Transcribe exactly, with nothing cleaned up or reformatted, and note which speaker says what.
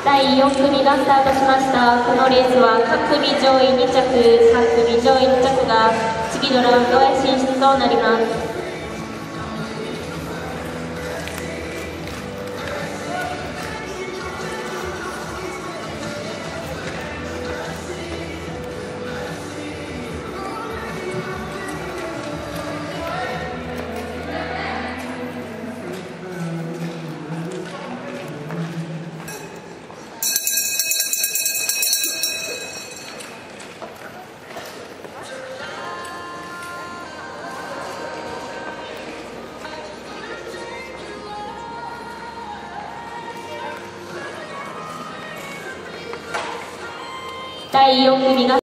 Speaker 1: だいよん組がスタートしました。このレースは各組上位に着、各組上位に着が次のラウンドへ進出となります。だいよん組が